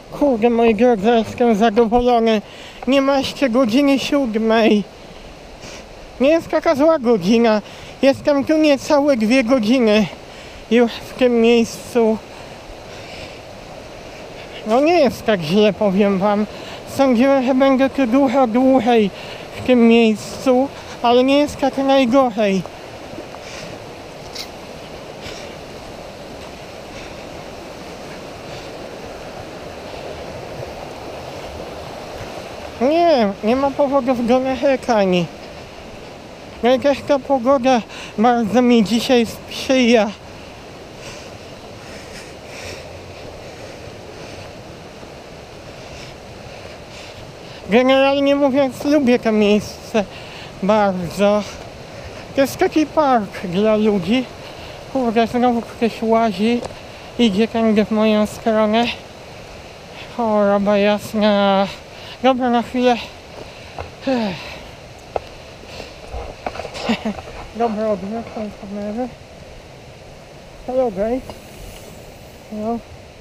Kurde, moi drodzy, jestem zadowolony. Nie ma jeszcze godziny 7. Nie jest taka zła godzina. Jestem tu niecałe 2 godziny już w tym miejscu. No nie jest tak źle, powiem wam. Sądziłem, że będę tu dużo dłużej w tym miejscu, ale nie jest tak najgorzej. Nie ma powodów do narzekania. No i też ta pogoda bardzo mi dzisiaj sprzyja. Generalnie mówiąc, lubię to miejsce bardzo. To jest taki park dla ludzi. Kurde, znowu ktoś łazi, idzie tędy w moją stronę. Choroba jasna. Dobra, na chwilę. Dobra, odwracam kamerę. Hello guys. Hello.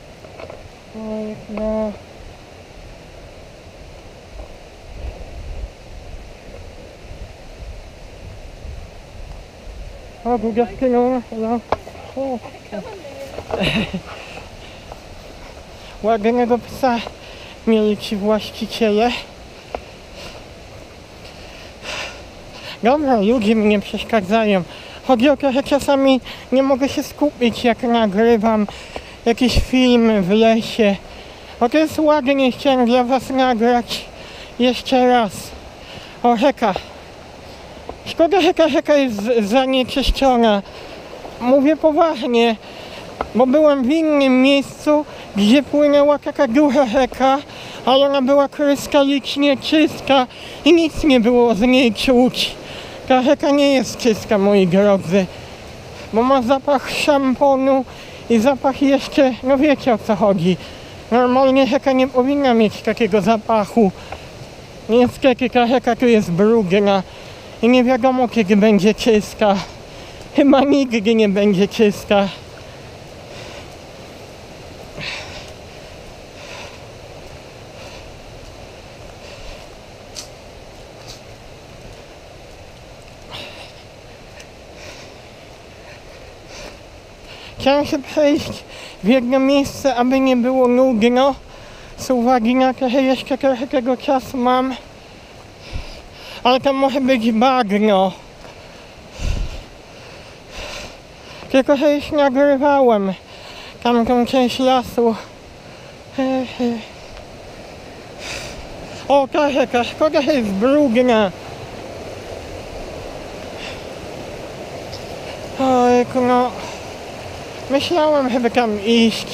No. Oh, good afternoon. Hello. Oh. Ładnego psa mieli ci właściciele. Dobra, ludzie mi nie przeszkadzają. Chodzi o to, że czasami nie mogę się skupić, jak nagrywam jakiś film w lesie. O, to jest ładnie, chciałem dla was nagrać jeszcze raz. O, rzeka. Szkoda, że ta rzeka jest zanieczyszczona. Mówię poważnie, bo byłem w innym miejscu, gdzie płynęła taka duża rzeka, ale ona była krystalicznie czysta i nic nie było z niej czuć. Ta rzeka nie jest czysta, moi drodzy, bo ma zapach szamponu i zapach jeszcze, no wiecie o co chodzi. Normalnie rzeka nie powinna mieć takiego zapachu. Niestety ta rzeka tu jest brudna i nie wiadomo kiedy będzie czysta. Chyba nigdy nie będzie czysta. Chciałem się przejść w jedno miejsce, aby nie było nudno, z uwagi na to, że jeszcze trochę tego czasu mam, ale tam może być bagno. Tylko że już nagrywałem tamtą część lasu. O, ta rzeka, szkoda, że jest brudna. Ojku, no. Myślałem, żeby tam iść.